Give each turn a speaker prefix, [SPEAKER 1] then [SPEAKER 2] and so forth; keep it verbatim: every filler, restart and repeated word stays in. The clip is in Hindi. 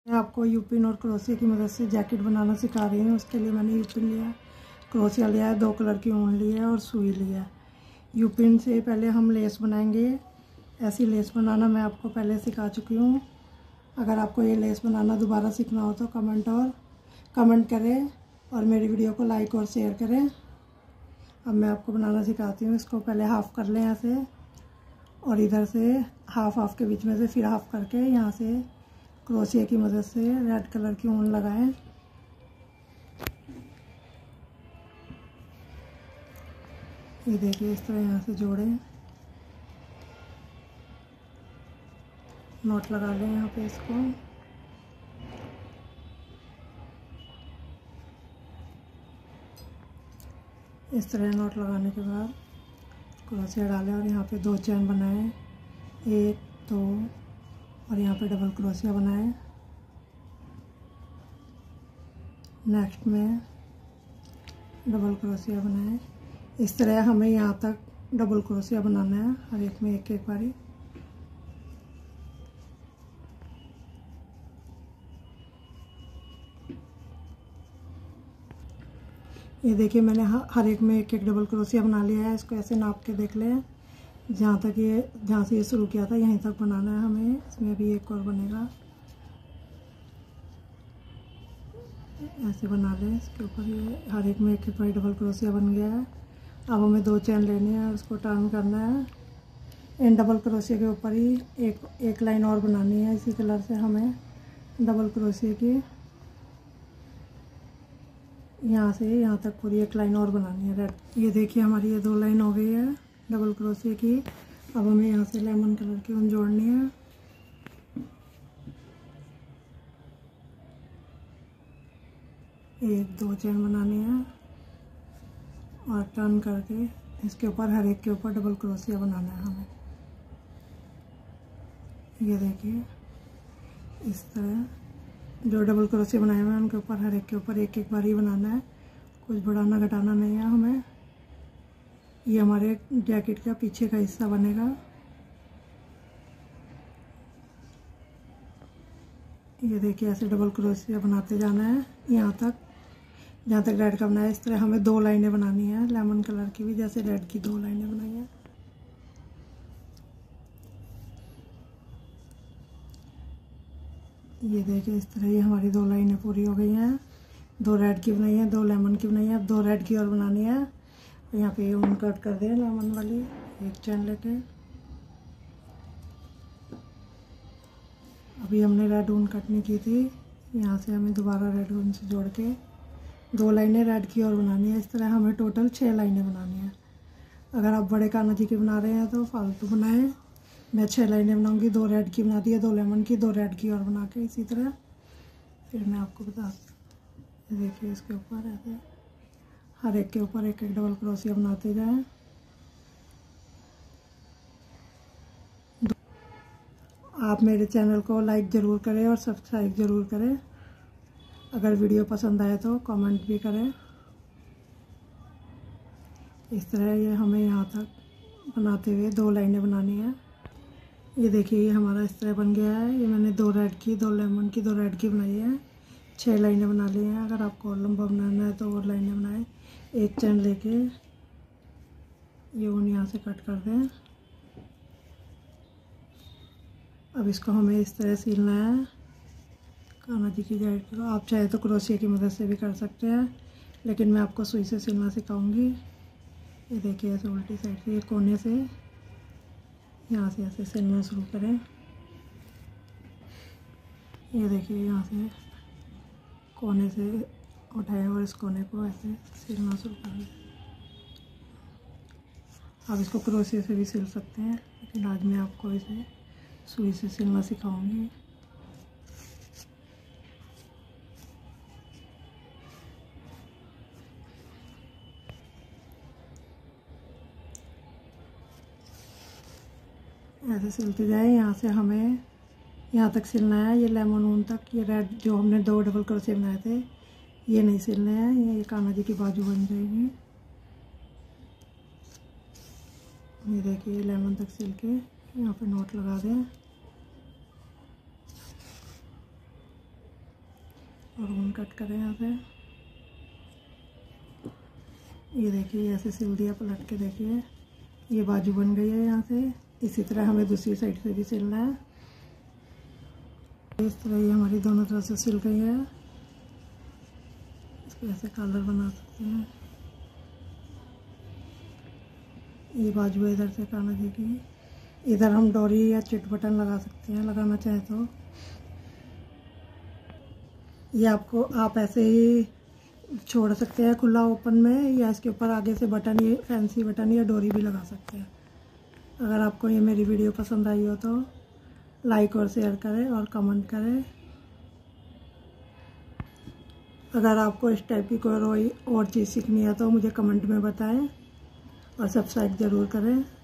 [SPEAKER 1] मैं आपको यूपिन और क्रोशिया की मदद से जैकेट बनाना सिखा रही हूँ। उसके लिए मैंने यूपिन लिया, क्रोशिया लिया है, दो कलर की ऊन ली है और सुई लिया है। यूपिन से पहले हम लेस बनाएंगे। ऐसी लेस बनाना मैं आपको पहले सिखा चुकी हूँ। अगर आपको ये लेस बनाना दोबारा सीखना हो तो कमेंट और कमेंट करें और मेरी वीडियो को लाइक और शेयर करें। अब मैं आपको बनाना सिखाती हूँ। इसको पहले हाफ़ कर लें ऐसे, और इधर से हाफ हाफ के बीच में से फिर हाफ करके यहाँ से क्रोशिया की मदद से रेड कलर की ऊन लगाएं। ये देखिए, इस तरह यहाँ से जोड़ें, नॉट लगा लें यहाँ पे इसको। इस तरह नॉट लगाने के बाद क्रोशिया डालें और यहाँ पे दो चैन बनाएं, एक दो, और यहाँ पे डबल क्रोशिया बनाएं। नेक्स्ट में डबल क्रोशिया बनाएं। इस तरह हमें यहाँ तक डबल क्रोशिया बनाना है, हर एक में एक एक बारी। ये देखिए, मैंने हर एक में एक एक डबल क्रोशिया बना लिया है। इसको ऐसे नाप के देख लें, जहाँ तक ये जहाँ से ये शुरू किया था यहीं तक बनाना है हमें। इसमें भी एक और बनेगा, ऐसे बना लें। इसके ऊपर ये हर एक में एक एक बारी डबल क्रोशिया बन गया है। अब हमें दो चैन लेनी है और उसको टर्न करना है। इन डबल क्रोशिया के ऊपर ही एक एक लाइन और बनानी है। इसी कलर से हमें डबल क्रोशिया की यहाँ से यहाँ तक पूरी एक लाइन और बनानी है रेड। ये देखिए, हमारी ये दो लाइन हो गई है डबल क्रोशिया की। अब हमें यहाँ से लेमन कलर की ऊन जोड़नी है। एक दो चैन बनानी है और टर्न करके इसके ऊपर हर एक के ऊपर डबल क्रोशिया बनाना है हमें। ये देखिए, इस तरह जो डबल क्रोशिया बनाए हुए हैं उनके ऊपर हर एक के ऊपर एक एक बार ही बनाना है, कुछ बढ़ाना घटाना नहीं है हमें। ये हमारे जैकेट का पीछे का हिस्सा बनेगा। ये देखिए, ऐसे डबल क्रोशिया बनाते जाना है यहाँ तक, जहाँ तक रेड का बनाया। इस तरह हमें दो लाइनें बनानी है लेमन कलर की भी, जैसे रेड की दो लाइनें बनाई हैं। ये देखिए, इस तरह ये हमारी दो लाइनें पूरी हो गई हैं। दो रेड की बनाई है, दो लेमन की बनाई है। अब दो रेड की और बनानी है। यहाँ पे ऊन कट कर दें लेमन वाली, एक चैन लेके। अभी हमने रेड ऊन कट नहीं की थी, यहाँ से हमें दोबारा रेड ऊन से जोड़ के दो लाइनें रेड की और बनानी है। इस तरह हमें टोटल छः लाइनें बनानी है। अगर आप बड़े कान्हा जी की बना रहे हैं तो फालतू बनाएं। मैं छः लाइनें बनाऊंगी, दो रेड की बना दी है, दो लेमन की, दो रेड की और बना के इसी तरह फिर मैं आपको बता। देखिए, इसके ऊपर ऐसे हर एक के ऊपर एक एक डबल क्रोशिया बनाते जाएं। आप मेरे चैनल को लाइक ज़रूर करें और सब्सक्राइब ज़रूर करें। अगर वीडियो पसंद आए तो कमेंट भी करें। इस तरह ये हमें यहाँ तक बनाते हुए दो लाइनें बनानी है। ये देखिए, ये हमारा इस तरह बन गया है। ये मैंने दो रेड की, दो लेमन की, दो रेड की बनाई है। छः लाइनें बना ली हैं। अगर आपको और लंबा बनाना है तो और लाइनें बनाएं। एक चैन लेके ये ऊन यहाँ से कट कर दें। अब इसको हमें इस तरह सिलना है कान्हा जी की जैकेट को। आप चाहे तो क्रोशिया की मदद से भी कर सकते हैं, लेकिन मैं आपको सुई से सिलना सिखाऊंगी। ये देखिए, ऐसे उल्टी साइड से ये कोने से यहाँ से ऐसे सिलना शुरू करें। ये देखिए, यहाँ से कोने से उठाएं और इस कोने को ऐसे सिलना शुरू करें। आप इसको क्रोशिया से भी सिल सकते हैं, लेकिन आज मैं आपको इसे सुई से सिलना सिखाऊंगी। ऐसे सिलते जाए। यहाँ से हमें यहाँ तक सिलना है, ये लेमन ऊन तक। ये रेड जो हमने दो डबल क्रोशिया बनाए थे ये नहीं सिलने हैं, ये कान्हा जी की बाजू बन जाएगी। ये देखिए, लेमन तक सिल के यहाँ पे नोट लगा दें। और ऊन कट करें यहाँ से। ये देखिए ऐसे सिल दिया, पलट के देखिए ये बाजू बन गई है यहाँ से। इसी तरह हमें दूसरी साइड से भी सिलना है। इस तरह ये हमारी दोनों तरफ से सिल गई है। इसको ऐसे कॉलर बना सकते हैं। ये बाजू इधर से काना देखिए, इधर हम डोरी या चिट बटन लगा सकते हैं, लगाना चाहे तो। ये आपको आप ऐसे ही छोड़ सकते हैं खुला ओपन में, या इसके ऊपर आगे से बटन, ये फैंसी बटन या डोरी भी लगा सकते हैं। अगर आपको ये मेरी वीडियो पसंद आई हो तो लाइक और शेयर करें और कमेंट करें। अगर आपको इस टाइप की कोई और चीज़ सीखनी है तो मुझे कमेंट में बताएं और सब्सक्राइब ज़रूर करें।